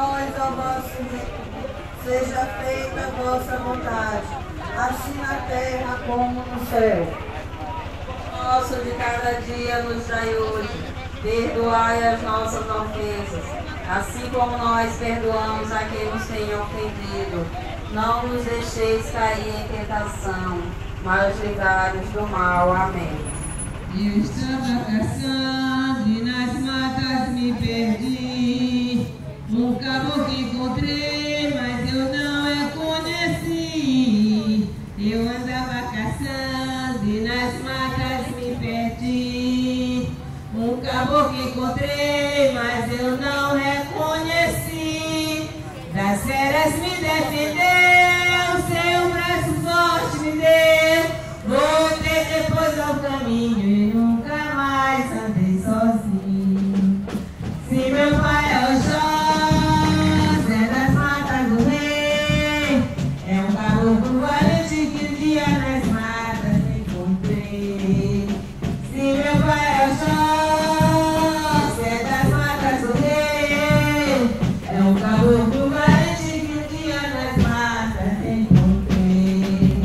nós, ó vosso reino. Seja feita a vossa vontade, assim na terra como no céu. O nosso de cada dia nos dai hoje. Perdoai as nossas ofensas, assim como nós perdoamos a quem nos tem ofendido. Não nos deixeis cair em tentação, mas livrai-nos do mal. Amém. Eu estava caçando e nas matas me perdi. Um caboclo encontrei, mas eu não reconheci. Eu andava caçando e nas matas me perdi. Um caboclo encontrei, mas eu não reconheci. Das feras me defendeu, seu braço forte me deu. Voltei depois ao caminho e nunca mais andei sozinho. Se meu pai é o Jó, Zé das matas do rei, é um caboclo valente que um dia nas matas encontrei. Se meu pai é o Jó, Zé das matas do rei, é um caboclo valente que um dia nas matas encontrei.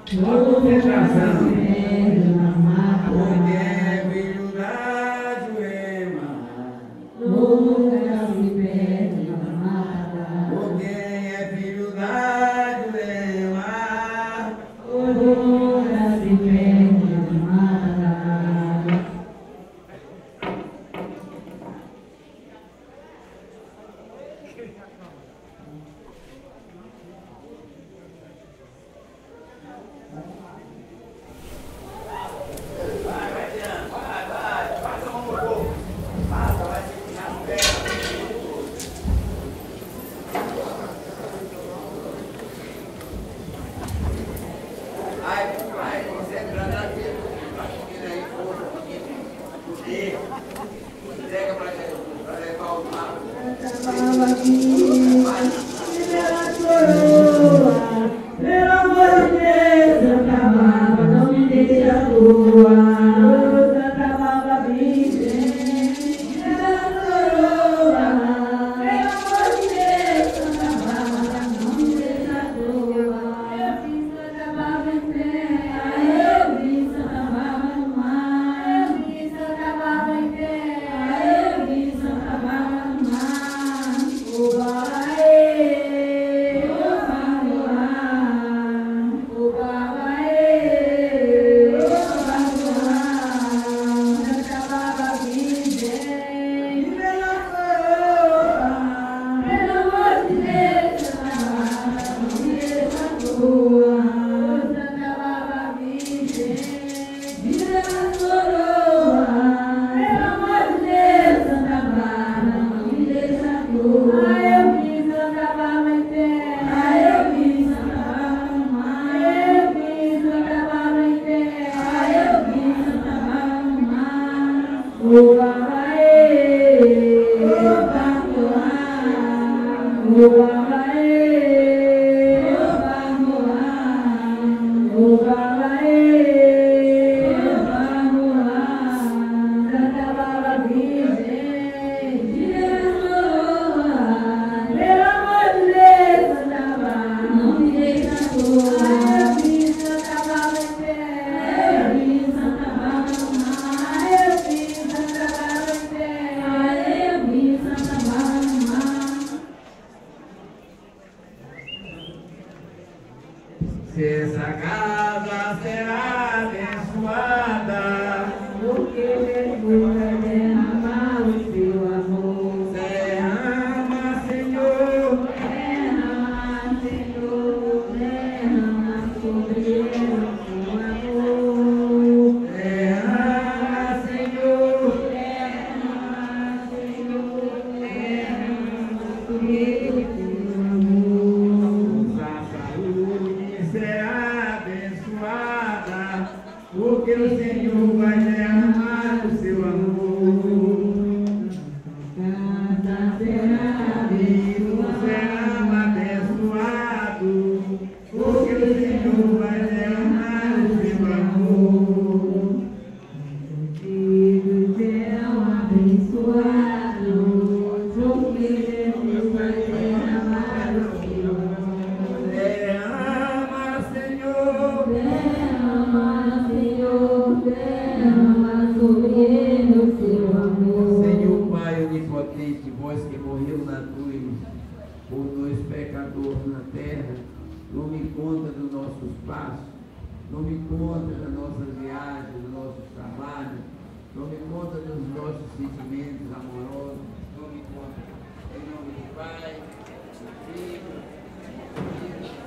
concentração. Porque é filho da Jurema. Nunca se perde na mata. Porque é filho da Jurema. Nunca se perde na mata. Em nome do Pai, do Filho,